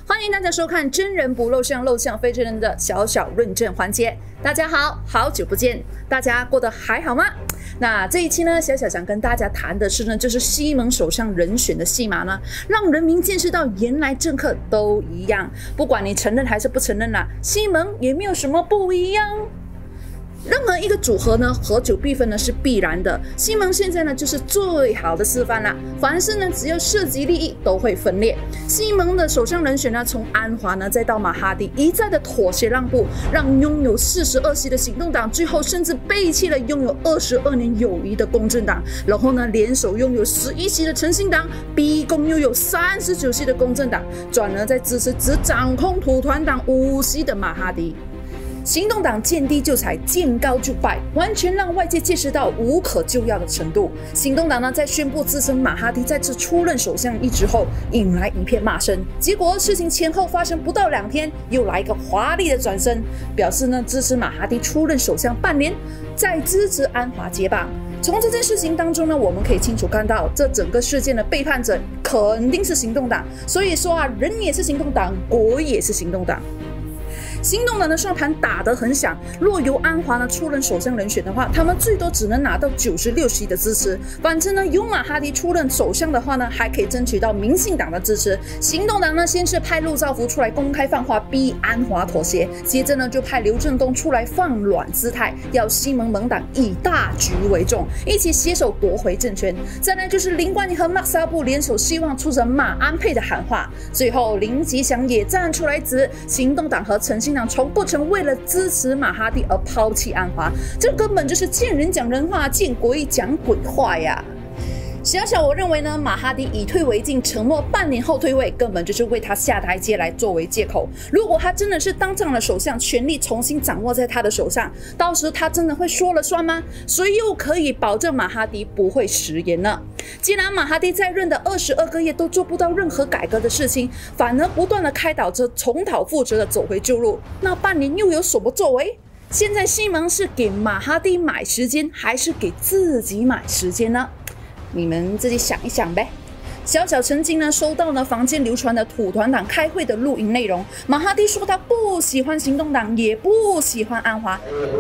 欢迎大家收看真人不露相，露相非真人的小小论证环节。大家好，好久不见，大家过得还好吗？那这一期呢，小小想跟大家谈的是呢，就是西蒙首相人选的戏码呢，让人民见识到原来政客都一样，不管你承认还是不承认啦，西蒙也没有什么不一样。任何一个组合呢，合久必分呢是必然的。西蒙现在呢就是最好的示范啦。凡事呢只要涉及利益都会分裂。西蒙的首相人选呢，从安华呢再到马哈迪，一再的妥协让步，让拥有42席的行动党最后甚至背弃了拥有22年友谊的公正党，然后呢联手拥有11席的诚信党，逼宫拥有39席的公正党，转而在支持只掌控土团党5席的马哈迪。行动党见低就踩，见高就拜，完全让外界见识到无可救药的程度。行动党呢，在宣布支持马哈迪再次出任首相一职后，引来一片骂声。结果事情前后发生不到2天，又来一个华丽的转身，表示呢支持马哈迪出任首相半年，再支持安华接棒。从这件事情当中呢，我们可以清楚看到，这整个事件的背叛者肯定是行动党。所以说啊，人也是行动党，国也是行动党。行动党的算盘打得很响，若由安华呢出任首相人选的话，他们最多只能拿到96席的支持。反之呢，由马哈迪出任首相的话呢，还可以争取到民进党的支持。行动党呢，先是派陆兆福出来公开放话，逼安华妥协，接着呢就派刘正东出来放软姿态，要西蒙盟党以大局为重，一起携手夺回政权。再来就是林冠英和马萨布联手，希望促成马安配的喊话。最后林吉祥也站出来指行动党和诚信党从不曾为了支持马哈迪而抛弃安华，这根本就是见人讲人话，见鬼讲鬼话呀！我认为呢，马哈迪以退为进，承诺半年后退位，根本就是为他下台阶来作为借口。如果他真的是当上了首相，权力重新掌握在他的手上，到时他真的会说了算吗？谁又可以保证马哈迪不会食言呢？既然马哈迪在任的22个月都做不到任何改革的事情，反而不断的开导着重蹈覆辙的走回旧路，那半年又有什么作为？现在西蒙是给马哈迪买时间，还是给自己买时间呢？你们自己想一想呗。小小曾经呢收到了坊间流传的土团党开会的录音内容，马哈迪说他不喜欢行动党，也不喜欢安华。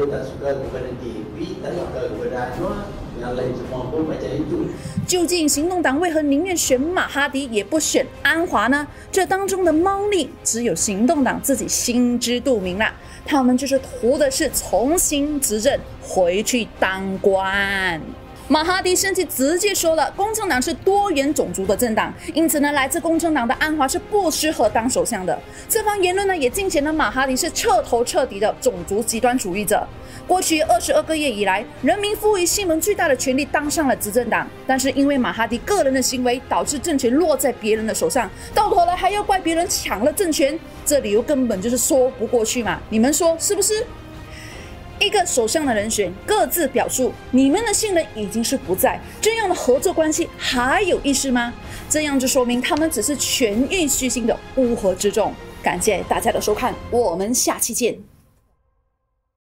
究竟行动党为何宁愿选马哈迪也不选安华呢？这当中的猫腻只有行动党自己心知肚明啦。他们就是图的是重新执政，回去当官。马哈迪甚至直接说了，公正党是多元种族的政党，因此呢，来自公正党的安华是不适合当首相的。这番言论呢，也尽显了马哈迪是彻头彻底的种族极端主义者。过去22个月以来，人民赋予西蒙最大的权力，当上了执政党，但是因为马哈迪个人的行为，导致政权落在别人的手上，到头来还要怪别人抢了政权，这理由根本就是说不过去嘛，你们说是不是？一个首相的人选各自表述，你们的信任已经是不在，这样的合作关系还有意思吗？这样就说明他们只是权欲虚心的乌合之众。感谢大家的收看，我们下期见。